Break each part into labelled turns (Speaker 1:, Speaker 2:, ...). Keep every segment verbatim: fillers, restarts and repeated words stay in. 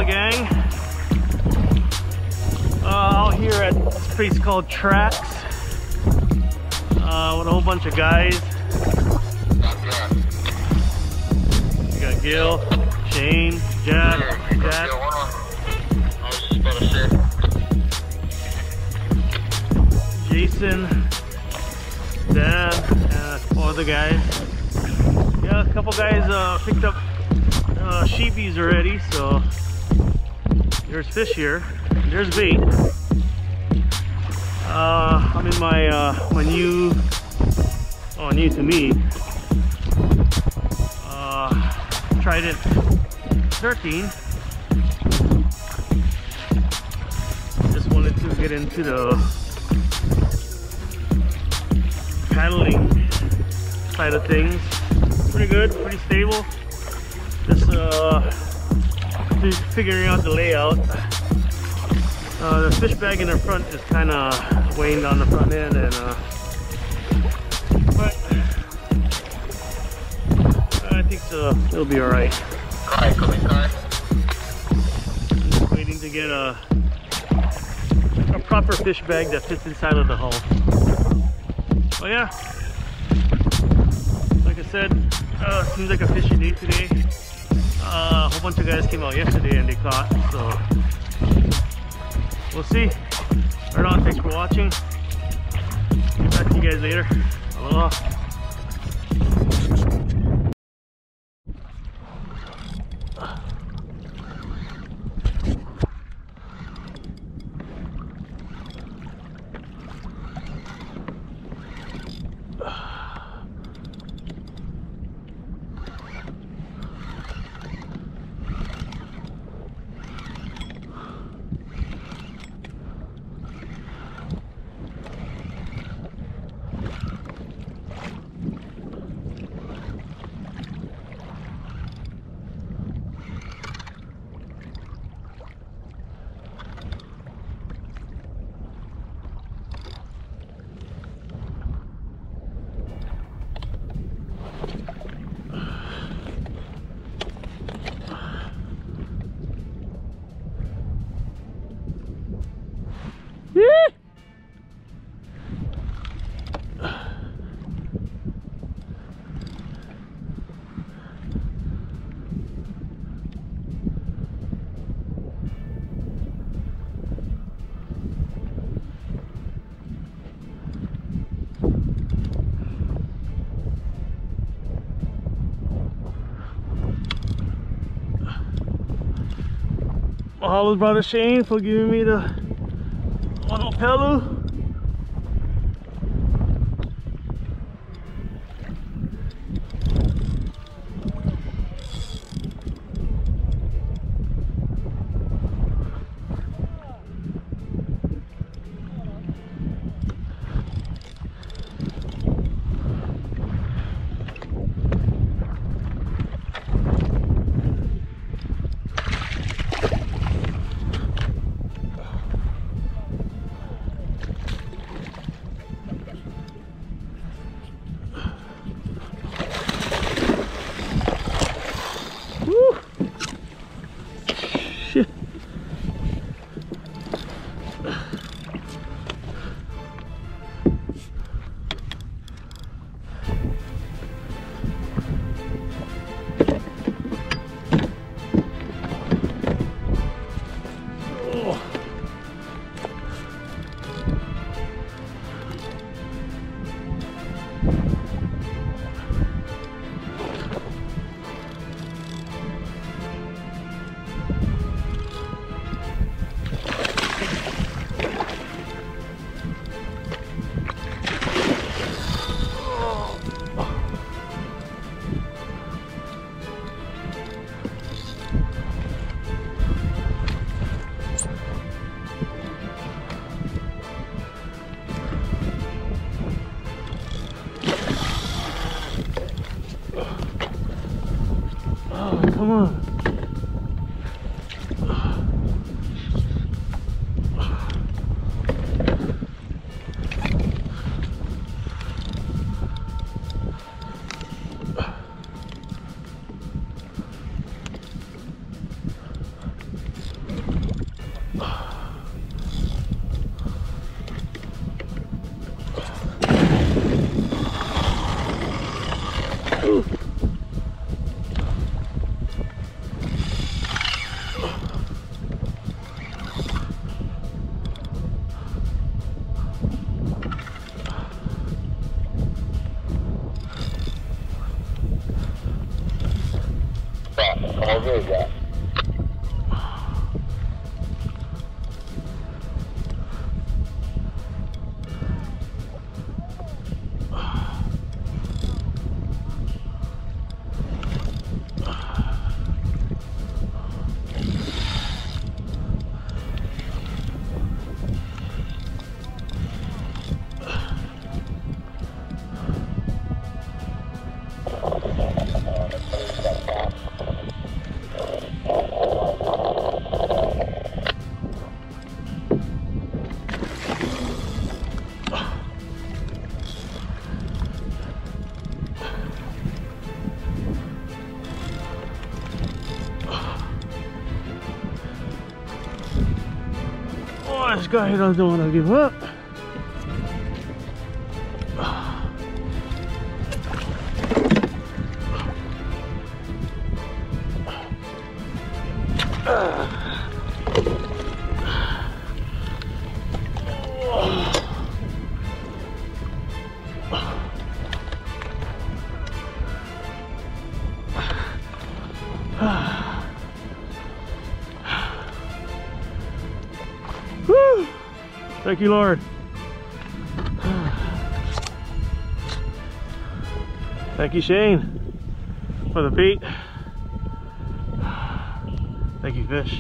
Speaker 1: gang. Uh, out here at this place called Tracks. Uh, with a whole bunch of guys. We got Gil, Shane, Jack, Jack. Jason, Dan, and four other guys. Yeah, a couple guys uh, picked up uh, Shibis already, so there's fish here. There's bait. Uh, I'm in my uh, my new, oh, new to me, uh, Trident thirteen. Just wanted to get into the paddling side of things. Pretty good, pretty stable. Just uh, figuring out the layout. Uh, the fish bag in the front is kind of weighing down the front end, and uh, but I think so, it'll be all right.
Speaker 2: Alright, coming, car.
Speaker 1: Just waiting to get a a proper fish bag that fits inside of the hull. But yeah, like I said, uh, seems like a fishy day today. Uh, a whole bunch of guys came out yesterday and they caught, so we'll see. Right on, thanks for watching. Get back to you guys later. Aloha. Mahalo's brother Shane for giving me the one Opelu. Come on.
Speaker 2: All good, yeah.
Speaker 1: This guy doesn't want to give up. Thank you, Lord. Thank you, Shane, for the bait. Thank you, fish.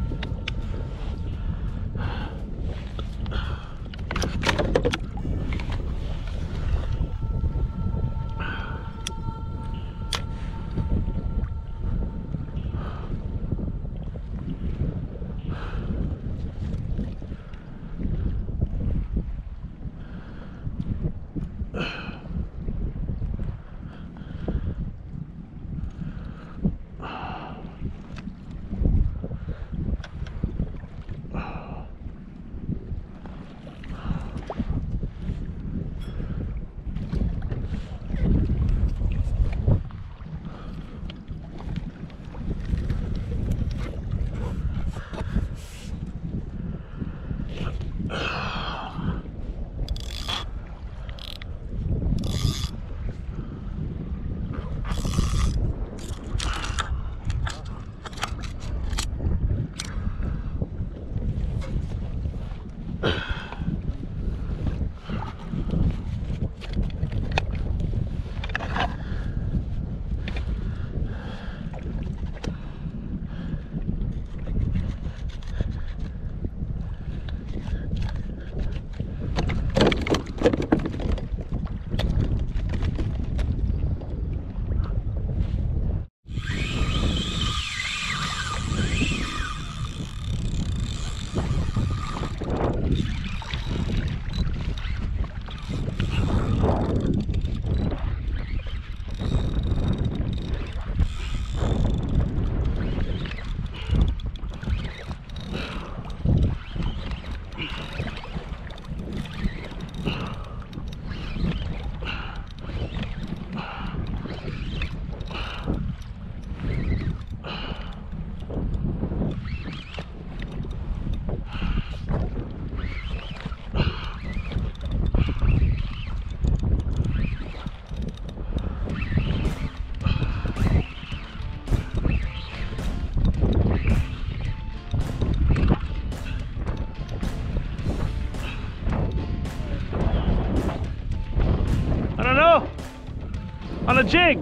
Speaker 1: On a jig.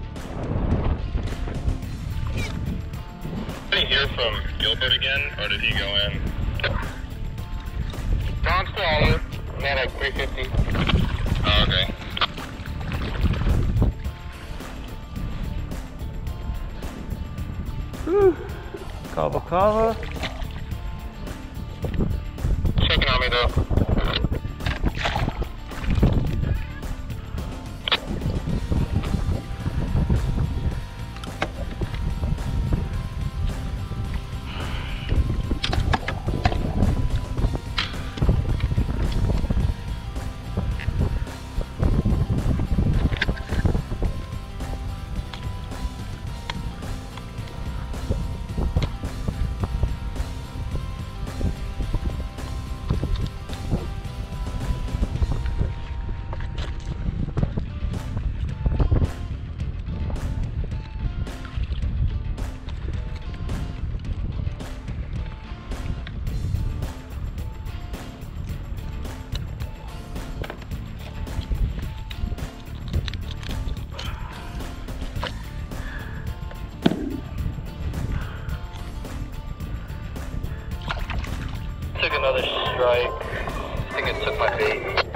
Speaker 2: Did he hear from Gilbert again, or did he go in? Don's still on you. I'm at like three fifty. Oh, okay.
Speaker 1: Whew. Kava kava.
Speaker 2: Checking on me though. strike. I think it took my bait.